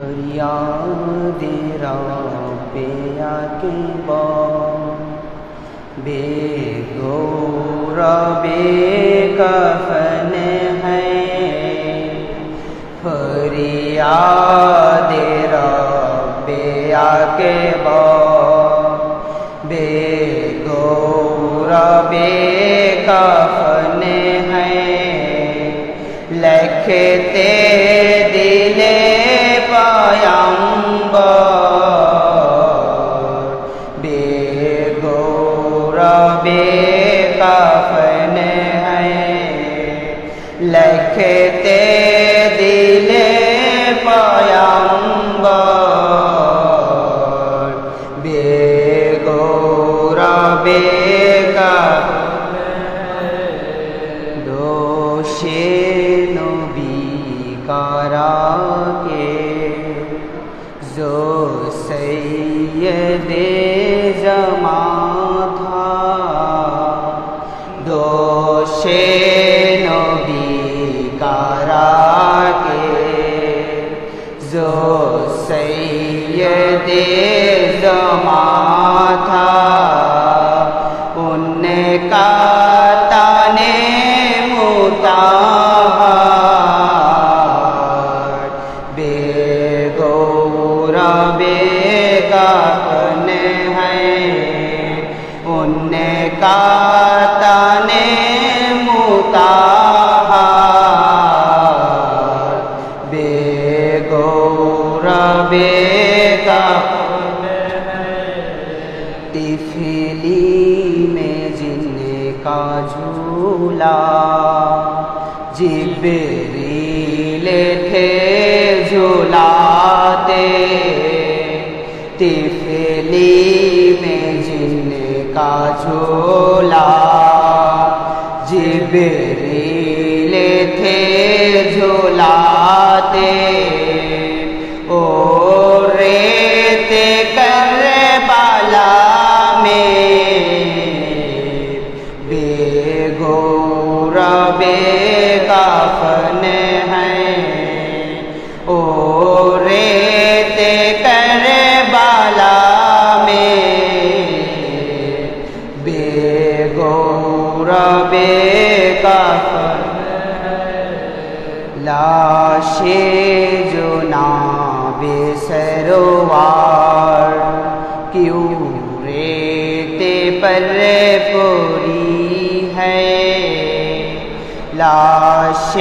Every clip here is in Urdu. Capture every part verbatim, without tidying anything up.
فریاد رب اکبر بے گور بے کفن ہے، فریاد رب اکبر بے گور بے کفن ہے، لکھتے دل پیمبر بے گور بے کفن ہے، لکھتے دل پیمبر بے گور بے کفن ہے، دوش نبی کرا کے جو سید زمان تھا، دوش نبی کرا کے جو سید زمان تھا، ان کا تانے مطہر بے گور بے کفن ہے، ان کا تانے مطہر بے گور بے کفن ہے، طفلی میں جن کا جھولا جبریل تھے جھولاتے، طفلی میں جن کا جھولا جبریل تھے جھولاتے، او ریت کربلا میں بے گور بے کفن ہے، او ریت کربلا میں بے گور بے کفن ہے، لاش جناب سرور کیوں ریت پر پوری ہے، لاش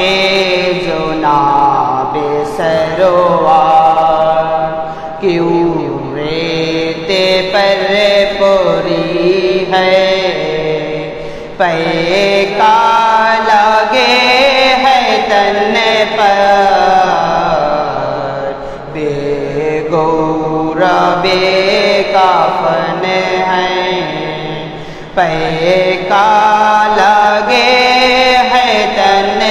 جناب سرور کیوں ریت پر پوری ہے، پیکا لگے ہے تن پر بے گور بے کفن ہے، پیکا لگے ہے تن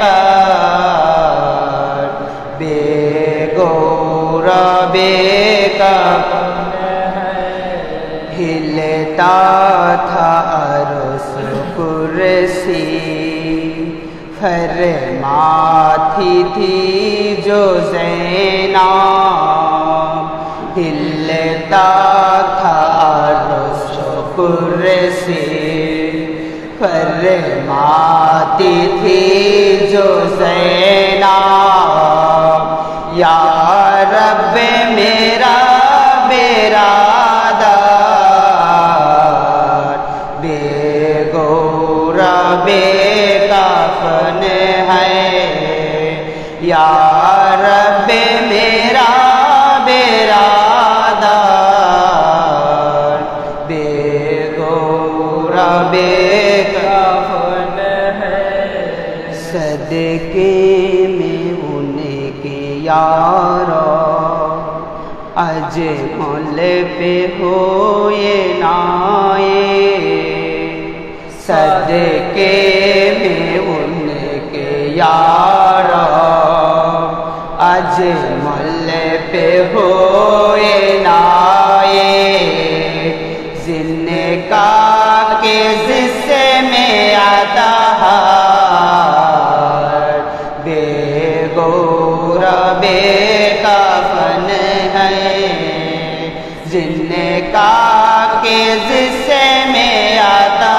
پر بے گور بے کفن ہے، ہلتا تھا عرش کرسی فرماتی تھی جو زینب، ہلتا تھا عرش کرسی فرماتی تھی جو زینب، یا رب میرا برادر بے گور بے کفن ہے، یا رب میرا برادر بے گور بے کفن ہے، صدقے میں ان کے یارا اجمل پہ ہوئے نائے، صدقے میں ان کے یارا اجمل پہ ہوئے نائے، جن کا کے حصے میں عطا بے گور بے کفن کا کے جسے میں آتا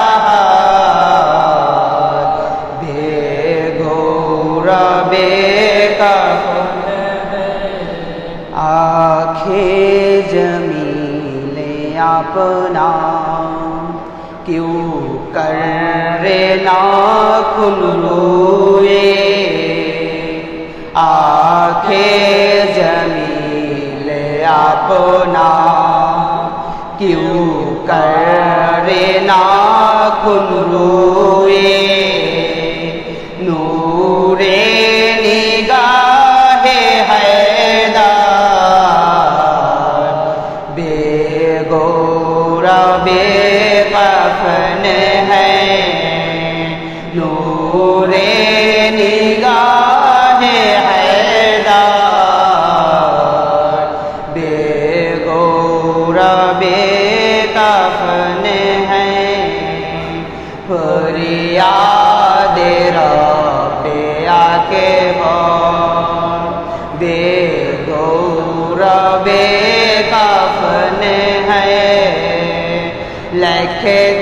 بے گورا بے کفن آنکھیں جمیل اپنا کیوں کر ناخن روئے آنکھیں جمیل اپنا کیوں کر ناخن روئے نور نگاہ حیدر بے گورا بے کفن ہے نور نگاہ حیدر بے گورا بے کفن ہے فریاد رب آکے بار بے گورا بے کفن ہے لکھ